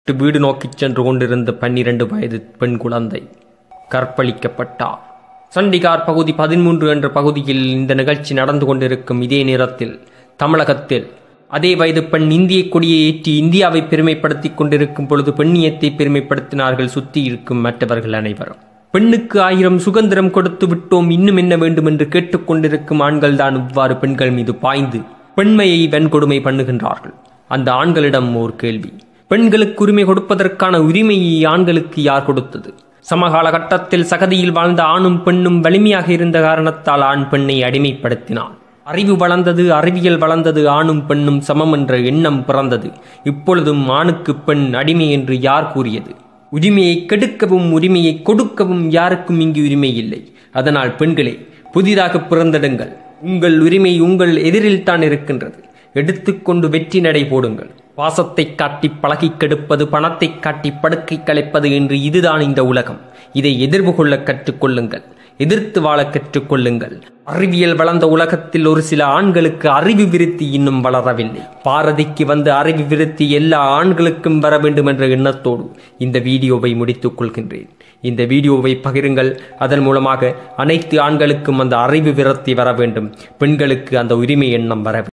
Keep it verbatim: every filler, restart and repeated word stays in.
வீடு நோக்கிச் சென்று கொண்டிருந்த பன்னிரண்டு வயது பெண் குழந்தை கற்பழிக்கப்பட்டார். சண்டிகார் பகுதி பதிமூன்று என்ற பகுதியில் இந்த நிகழ்ச்சி நடந்து கொண்டிருக்கும் இதே நேரத்தில் தமிழகத்தில் அதே வயது பெண் இந்திய கொடியை ஏற்றி இந்தியாவை பெருமைப்படுத்திக் கொண்டிருக்கும் பொழுது பெண்ணியத்தை பெருமைப்படுத்தினார்கள் சுற்றி இருக்கும் மற்றவர்கள் அனைவரும். பெண்ணுக்கு ஆயிரம் சுதந்திரம் கொடுத்து விட்டோம், இன்னும் என்ன வேண்டும் என்று கேட்டுக்கொண்டிருக்கும் ஆண்கள் தான் இவ்வாறு பெண்கள் மீது பாய்ந்து பெண்மையை வன்கொடுமை பண்ணுகின்றார்கள். அந்த ஆண்களிடம் ஓர் கேள்வி: பெண்களுக்கு உரிமை கொடுப்பதற்கான உரிமையை ஆண்களுக்கு யார் கொடுத்தது? சமகால கட்டத்தில் சகதியில் வாழ்ந்த ஆணும் பெண்ணும் வலிமையாக இருந்த காரணத்தால் ஆண் பெண்ணை அடிமைப்படுத்தினான். அறிவு வளர்ந்தது, அறிவியல் வளர்ந்தது, ஆணும் பெண்ணும் சமம் என்ற எண்ணம் பிறந்தது. இப்பொழுதும் ஆணுக்கு பெண் அடிமை என்று யார் கூறியது? உரிமையை கெடுக்கவும் உரிமையை கொடுக்கவும் யாருக்கும் இங்கு உரிமை இல்லை. அதனால் பெண்களே, புதிதாக பிறந்திடுங்கள். உங்கள் உரிமை உங்கள் எதிரில் தான் இருக்கின்றது. எடுத்துக்கொண்டு வெற்றி நடை போடுங்கள். பாசத்தை காட்டி பழகி கெடுப்பது, பணத்தை காட்டி படுக்கை கலைப்பது என்று இதுதான் இந்த உலகம். இதை எதிர்வு கொள்ள கற்றுக்கொள்ளுங்கள், எதிர்த்து வாழ கற்றுக்கொள்ளுங்கள். அறிவியல் வளர்ந்த உலகத்தில் ஒரு சில ஆண்களுக்கு அறிவு விருத்தி இன்னும் வளரவில்லை. பாரதிக்கு வந்த அறிவு விருத்தி எல்லா ஆண்களுக்கும் வர வேண்டும் என்ற எண்ணத்தோடு இந்த வீடியோவை முடித்துக் கொள்கின்றேன். இந்த வீடியோவை பகிருங்கள். அதன் மூலமாக அனைத்து ஆண்களுக்கும் அந்த அறிவு விருத்தி வர வேண்டும், பெண்களுக்கு அந்த உரிமை எண்ணம் வர வேண்டும்.